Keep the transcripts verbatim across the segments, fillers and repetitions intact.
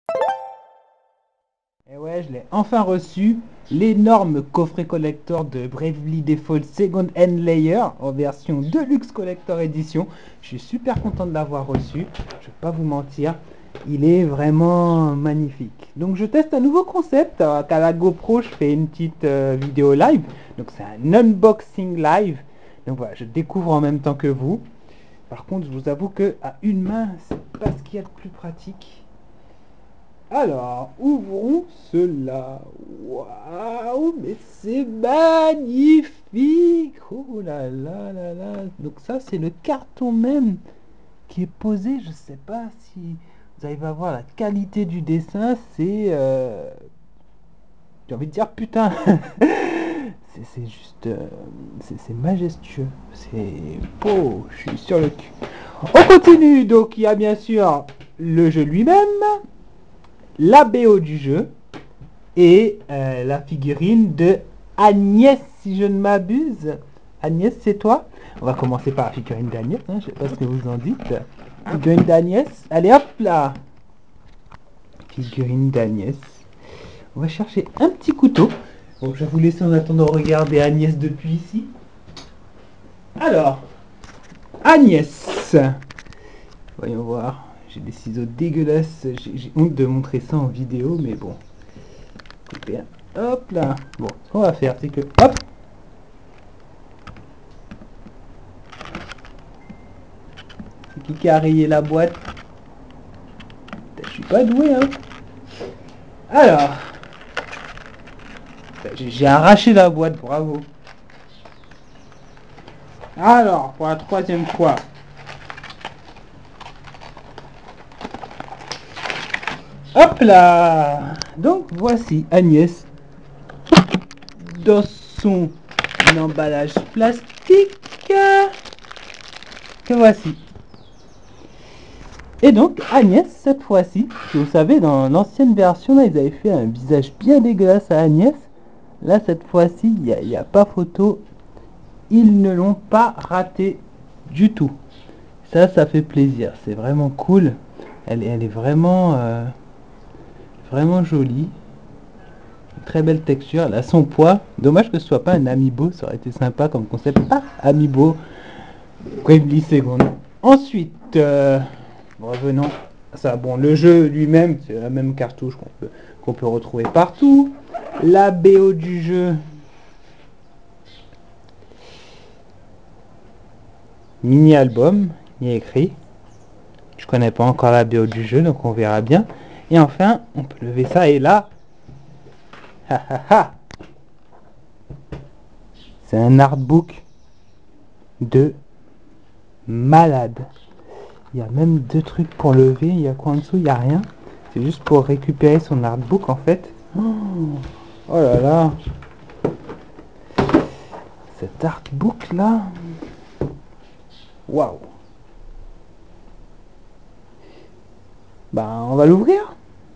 Et ouais, je l'ai enfin reçu, l'énorme coffret collector de Bravely Default Second End Layer en version Deluxe Collector Edition. Je suis super content de l'avoir reçu, je vais pas vous mentir, il est vraiment magnifique. Donc je teste un nouveau concept, euh, qu'à la GoPro je fais une petite euh, vidéo live, donc c'est un unboxing live. Donc voilà, je découvre en même temps que vous. Par contre, je vous avoue que à une main, c'est pas ce qu'il y a de plus pratique. Alors, ouvrons cela. Waouh, mais c'est magnifique. Oh là là là là. Donc ça, c'est le carton même qui est posé. Je sais pas si vous arrivez à voir la qualité du dessin. C'est... Euh... J'ai envie de dire putain. c'est, c'est juste... Euh... C'est, c'est majestueux. C'est beau. Je suis sur le cul. On continue. Donc, il y a bien sûr le jeu lui-même, la B O du jeu et euh, la figurine de Agnès, si je ne m'abuse. Agnès, c'est toi? On va commencer par la figurine d'Agnès, hein, je sais pas ce que vous en dites. Figurine d'Agnès, allez hop là. Figurine d'Agnès. On va chercher un petit couteau. Bon, je vais vous laisser en attendant regarder Agnès depuis ici. Alors, Agnès. Voyons voir. J'ai des ciseaux dégueulasses. J'ai, j'ai honte de montrer ça en vidéo, mais bon. Couper. Hop là. Bon, ce qu'on va faire, c'est que... Hop. C'est qui qui a rayé la boîte? Je suis pas doué, hein. Alors. J'ai, j'ai arraché la boîte, bravo. Alors, pour la troisième fois. Hop là. Donc voici Agnès dans son emballage plastique que voici. Et donc Agnès, cette fois-ci, vous savez, dans l'ancienne version là, ils avaient fait un visage bien dégueulasse à Agnès. Là, cette fois-ci, il n'y a, a pas photo. Ils ne l'ont pas raté du tout. Ça, ça fait plaisir. C'est vraiment cool. Elle, elle est vraiment... Euh, Vraiment jolie. Une très belle texture. Elle a son poids. Dommage que ce soit pas un amiibo. Ça aurait été sympa comme concept. Ah, amiibo. Bravely Second. Ensuite, euh, revenons à ça. Bon, le jeu lui-même, c'est la même cartouche qu'on peut, qu'on peut retrouver partout. La B O du jeu. Mini-album. Il y a écrit. Je connais pas encore la B O du jeu, donc on verra bien. Et enfin, on peut lever ça et là, ha ha ha, c'est un artbook de malade. Il y a même deux trucs pour lever. Il y a quoi en dessous? Il n'y a rien. C'est juste pour récupérer son artbook en fait. Oh, oh là là. Cet artbook là. Waouh. Ben, on va l'ouvrir.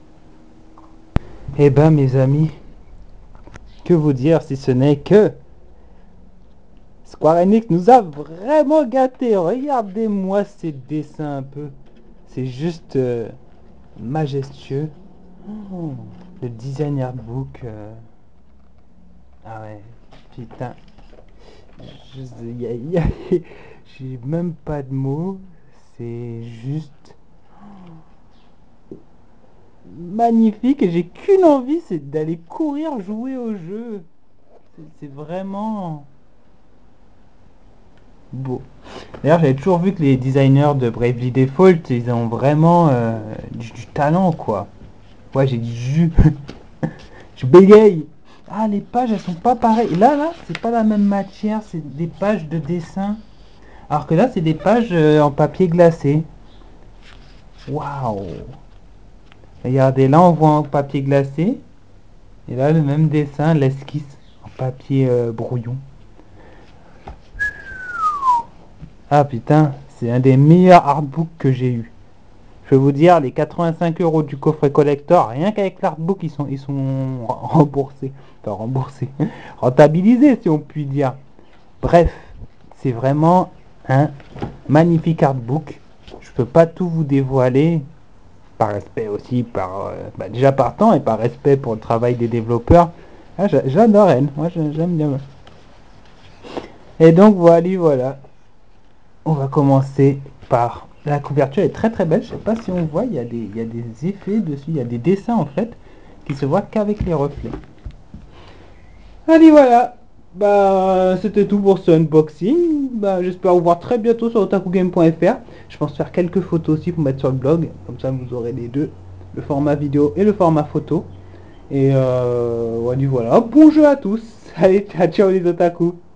Eh ben, mes amis, que vous dire si ce n'est que Square Enix nous a vraiment gâtés. Regardez-moi ces dessins un peu. C'est juste euh, majestueux. Oh, le design artbook. Euh... Ah ouais, putain. Je sais, y a, y a, j'ai même pas de mots. C'est juste magnifique et j'ai qu'une envie, c'est d'aller courir jouer au jeu. C'est, c'est vraiment beau. D'ailleurs, j'avais toujours vu que les designers de Bravely Default, ils ont vraiment euh, du, du talent, quoi. Ouais, j'ai dit jus. Je bégaye. Ah, les pages, elles sont pas pareilles. Là, là, c'est pas la même matière, c'est des pages de dessin. Alors que là, c'est des pages euh, en papier glacé. Waouh. Regardez, là, on voit en papier glacé. Et là, le même dessin, l'esquisse, en papier euh, brouillon. Ah putain, c'est un des meilleurs artbooks que j'ai eu. Je vais vous dire, les quatre-vingt-cinq euros du coffret collector, rien qu'avec l'artbook, ils sont, ils sont remboursés. Enfin, remboursés. Rentabilisés, si on peut dire. Bref, c'est vraiment un magnifique artbook. Je peux pas tout vous dévoiler par respect aussi, par euh, bah, déjà par temps et par respect pour le travail des développeurs. Ah, j'adore elle, moi j'aime bien. Et donc voilà, voilà. On va commencer par la couverture est très très belle. Je sais pas si on voit, il y a des, il y a des effets dessus, il y a des dessins en fait qui se voient qu'avec les reflets. Allez voilà. Bah c'était tout pour ce unboxing. Bah j'espère vous voir très bientôt sur otakugame point f r. Je pense faire quelques photos aussi pour mettre sur le blog. Comme ça vous aurez les deux, le format vidéo et le format photo. Et euh, voilà, voilà. Bon jeu à tous. Allez, ciao ciao les otaku.